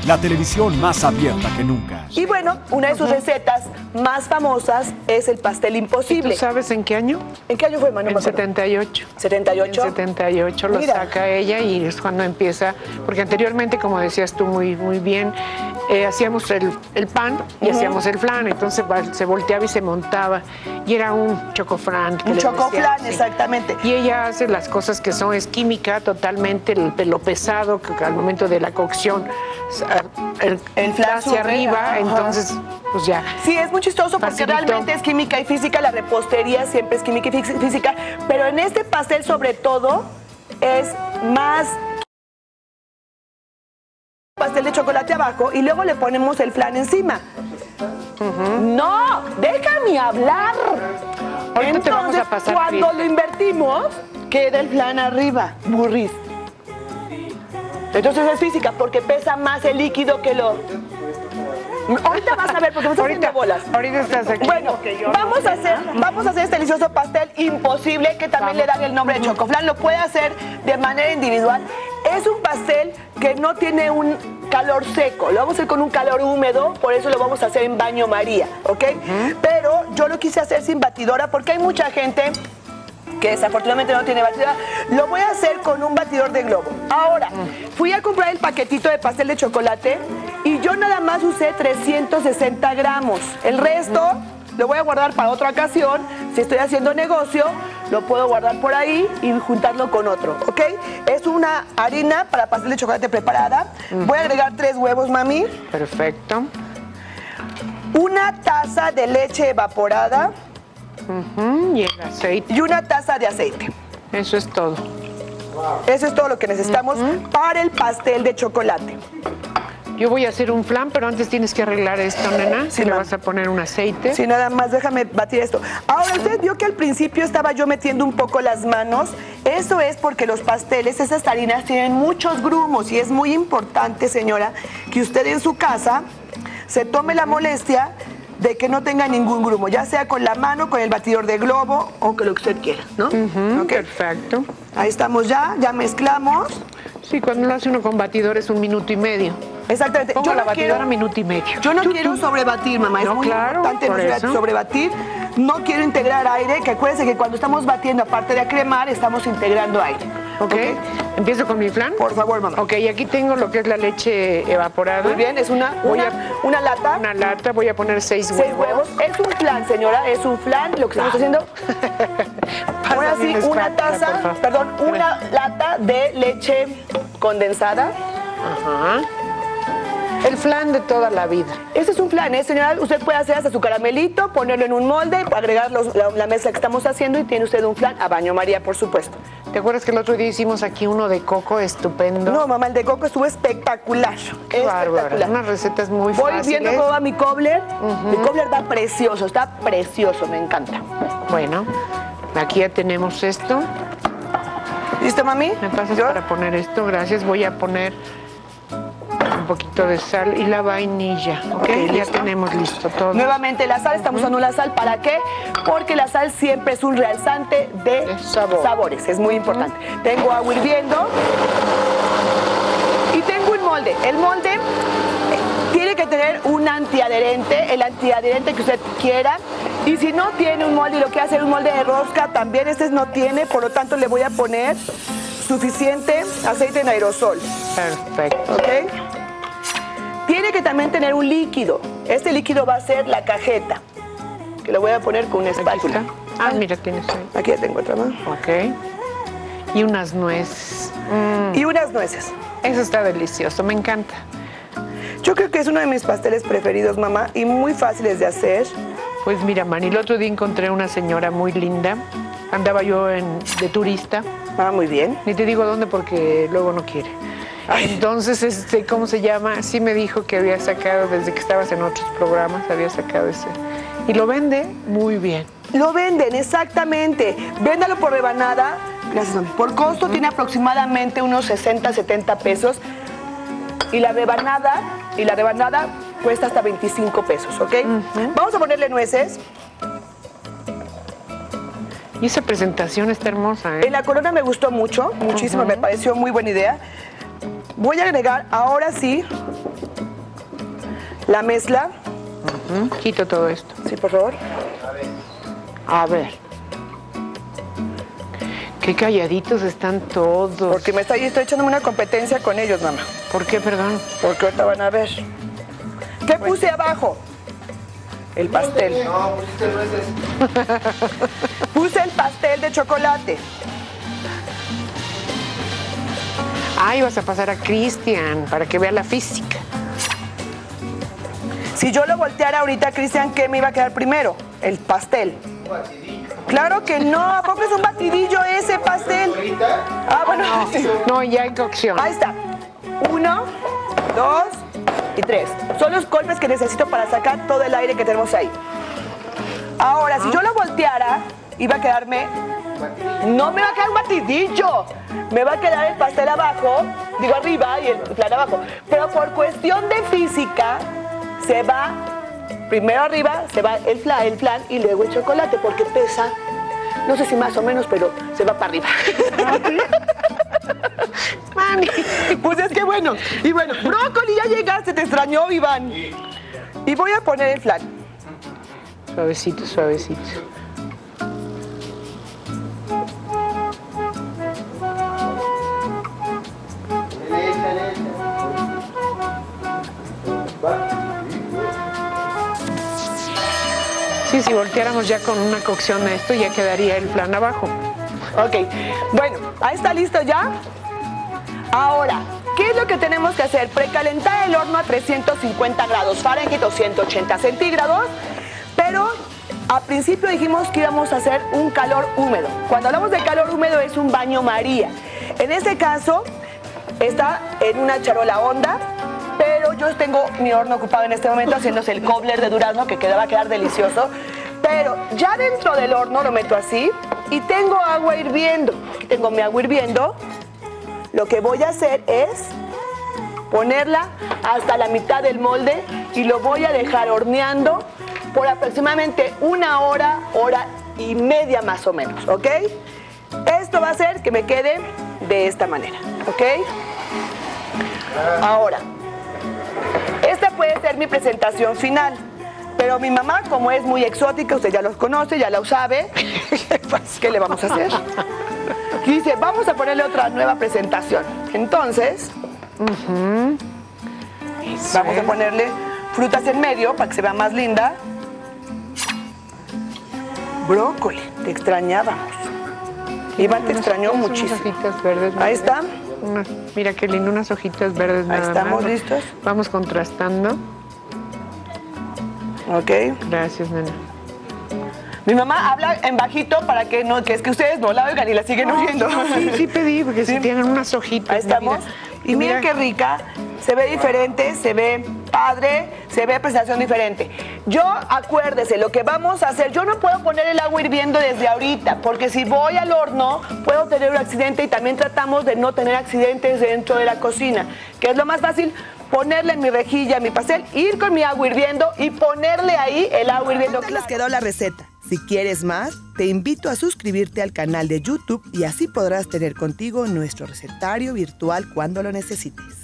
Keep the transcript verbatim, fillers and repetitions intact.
la televisión más abierta que nunca. Y bueno, una de sus recetas más famosas es el pastel imposible. ¿Tú sabes en qué año? ¿En qué año fue, Manu? En setenta y ocho. ¿setenta y ocho? En setenta y ocho lo Mira. saca ella y es cuando empieza, porque anteriormente, como decías tú muy, muy bien, eh, hacíamos el, el pan y Uh-huh. hacíamos el flan, entonces se volteaba y se montaba y era un chocoflan. Un chocoflan, exactamente. Y ella hace las cosas que son, es química totalmente, el pelo pesado, que al momento de la cocción el, el flan hacia sube, arriba, ajá. Entonces pues ya. Sí, es muy chistoso porque Facilitó. realmente es química y física, la repostería siempre es química y física, pero en este pastel sobre todo es más pastel de chocolate abajo y luego le ponemos el flan encima. Uh-huh. No, déjame hablar. Ahorita Entonces, te vamos a pasar cuando fiesta. lo invertimos, queda el flan arriba, burris. Entonces es física porque pesa más el líquido que lo... Ahorita vas a ver porque me estás haciendo bolas. Ahorita estás aquí. Bueno, vamos a hacer, vamos a hacer este delicioso pastel imposible que también vamos. Le dan el nombre de chocoflan. Lo puede hacer de manera individual. Es un pastel que no tiene un calor seco. Lo vamos a hacer con un calor húmedo, por eso lo vamos a hacer en baño María, ¿ok? Uh-huh. Pero yo lo quise hacer sin batidora porque hay mucha gente que desafortunadamente no tiene batidora. Lo voy a hacer con un batidor de globo. Ahora, fui a comprar el paquetito de pastel de chocolate y yo nada más usé trescientos sesenta gramos. El resto lo voy a guardar para otra ocasión. Si estoy haciendo negocio, lo puedo guardar por ahí y juntarlo con otro, ¿ok? Es una harina para pastel de chocolate preparada. Uh-huh. Voy a agregar tres huevos, mami. Perfecto. Una taza de leche evaporada. Uh-huh. Y el aceite. Y una taza de aceite. Eso es todo. Eso es todo lo que necesitamos uh-huh. para el pastel de chocolate. Yo voy a hacer un flan, pero antes tienes que arreglar esto, nena. Sí, le vas a poner un aceite. Sí, nada más, déjame batir esto. Ahora, usted vio que al principio estaba yo metiendo un poco las manos. Eso es porque los pasteles, esas harinas, tienen muchos grumos. Y es muy importante, señora, que usted en su casa se tome la molestia de que no tenga ningún grumo, ya sea con la mano, con el batidor de globo o con lo que usted quiera, ¿no? Uh-huh, okay. Perfecto. Ahí estamos ya, ya mezclamos. Sí, cuando lo hace uno con batidor es un minuto y medio. Exactamente. Pongo yo la no batidora quiero, minuto y medio. Yo no tú, quiero tú. sobrebatir, mamá. Es no, muy claro, importante por eso. sobrebatir. No quiero integrar aire, que acuérdense que cuando estamos batiendo, aparte de acremar, estamos integrando aire. ¿Ok? ¿Okay? ¿Empiezo con mi flan? Por favor, mamá. Ok, y aquí tengo lo que es la leche evaporada. Muy bien, es una, voy una, a, una lata. Una lata, voy a poner seis, seis huevos. huevos. Es un flan, señora, es un flan, lo que estamos haciendo. Ahora sí, una taza, perdón, una lata de leche condensada. Ajá. El flan de toda la vida. Este es un flan, ¿eh, señora? Usted puede hacer hasta su caramelito, ponerlo en un molde, agregar los, la, la mezcla que estamos haciendo y tiene usted un flan a baño María, por supuesto. ¿Te acuerdas que el otro día hicimos aquí uno de coco estupendo? No, mamá, el de coco estuvo espectacular. Qué espectacular. bárbaro. Unas recetas muy Voy fáciles. viendo cómo va mi cobbler. Uh-huh. Mi cobbler está precioso, está precioso, me encanta. Bueno, aquí ya tenemos esto. ¿Listo, mami? ¿Me pasas ¿Yo? para poner esto? Gracias. Voy a poner un poquito de sal y la vainilla, ¿ok? okay ya tenemos listo todo. Nuevamente la sal, estamos uh-huh. usando la sal, ¿para qué? Porque la sal siempre es un realzante de, de sabor. sabores, es muy importante. Uh-huh. Tengo agua hirviendo y tengo un molde. El molde tiene que tener un antiadherente, el antiadherente que usted quiera. Y si no tiene un molde y lo quiere hacer un molde de rosca, también este no tiene, por lo tanto le voy a poner suficiente aceite en aerosol. Perfecto. ¿Ok? Tiene que también tener un líquido. Este líquido va a ser la cajeta, que lo voy a poner con una espátula. Ah, mira, tienes ahí. Aquí ya tengo otra más. Ok. Y unas nueces. Mm. Y unas nueces. Eso está delicioso, me encanta. Yo creo que es uno de mis pasteles preferidos, mamá, y muy fáciles de hacer. Pues mira, Mani, el otro día encontré una señora muy linda. Andaba yo en, de turista. Ah, muy bien. Ni te digo dónde porque luego no quiere. Ay. Entonces, este, ¿cómo se llama? Sí me dijo que había sacado, desde que estabas en otros programas, había sacado ese. Y lo vende muy bien. Lo venden, exactamente. Véndalo por rebanada. Gracias, mami. Por costo uh-huh. tiene aproximadamente unos sesenta, setenta pesos. Y la rebanada, y la rebanada cuesta hasta veinticinco pesos, ¿ok? Uh-huh. Vamos a ponerle nueces. Y esa presentación está hermosa, ¿eh? En la corona me gustó mucho, muchísimo, uh-huh. me pareció muy buena idea. voy a agregar ahora sí la mezcla. Uh-huh. Quito todo esto. Sí, por favor. A ver. Qué calladitos están todos. Porque me estoy, estoy echándome una competencia con ellos, mamá. ¿Por qué, perdón? Porque ahorita van a ver. ¿Qué puse abajo? El pastel. No, pusiste nueces. Puse el pastel de chocolate. Ay, vas a pasar a Cristian para que vea la física. Si yo lo volteara ahorita, Cristian, ¿qué me iba a quedar primero? El pastel. Un batidillo. Claro que no, ¿a poco es un batidillo ese pastel? ¿Ahorita? Ah, bueno. No, ya en cocción. Ahí está. Uno, dos y tres. Son los golpes que necesito para sacar todo el aire que tenemos ahí. Ahora, si yo lo volteara, iba a quedarme... No me va a quedar un batidillo. Me va a quedar el pastel abajo, digo arriba y el flan abajo. Pero por cuestión de física, se va... Primero arriba se va el flan, el flan y luego el chocolate, porque pesa, no sé si más o menos, pero se va para arriba. Mami. Pues es que bueno. Y bueno, brócoli, ya llegaste, te extrañó, Iván. Y voy a poner el flan. Suavecito, suavecito. Sí, si volteáramos ya con una cocción de esto, ya quedaría el flan abajo. Ok, bueno, ahí está listo ya. Ahora, ¿qué es lo que tenemos que hacer? Precalentar el horno a trescientos cincuenta grados Fahrenheit o ciento ochenta centígrados, pero al principio dijimos que íbamos a hacer un calor húmedo. Cuando hablamos de calor húmedo es un baño María. En este caso, está en una charola honda, pero yo tengo mi horno ocupado en este momento haciéndose el cobbler de durazno, que queda, va a quedar delicioso. Pero ya dentro del horno lo meto así y tengo agua hirviendo. Aquí tengo mi agua hirviendo. Lo que voy a hacer es ponerla hasta la mitad del molde y lo voy a dejar horneando por aproximadamente una hora, hora y media más o menos, ¿ok? Esto va a hacer que me quede de esta manera, ¿ok? Ahora, esta puede ser mi presentación final, pero mi mamá, como es muy exótica, usted ya los conoce, ya la sabe, ¿qué le vamos a hacer? Y dice, vamos a ponerle otra nueva presentación. Entonces, Uh-huh. vamos a ponerle frutas en medio para que se vea más linda. Brócoli, te extrañábamos. Iván te extrañó unas muchísimo. hojitas verdes. Ahí está. Unas, mira qué lindo, unas hojitas verdes Ahí nada estamos más. listos. Vamos contrastando. Ok. Gracias, nena. Mi mamá habla en bajito para que no, que es que ustedes no la oigan y la siguen oyendo. No, sí, sí pedí, porque Sí. si tienen unas hojitas. Ahí estamos. mira. Y miren qué rica, se ve diferente, se ve padre, se ve presentación diferente. Yo, acuérdese, lo que vamos a hacer, yo no puedo poner el agua hirviendo desde ahorita, porque si voy al horno puedo tener un accidente y también tratamos de no tener accidentes dentro de la cocina, que es lo más fácil, ponerle en mi rejilla, mi pastel, ir con mi agua hirviendo y ponerle ahí el agua hirviendo. ¿Cómo les quedó la receta? Si quieres más, te invito a suscribirte al canal de YouTube y así podrás tener contigo nuestro recetario virtual cuando lo necesites.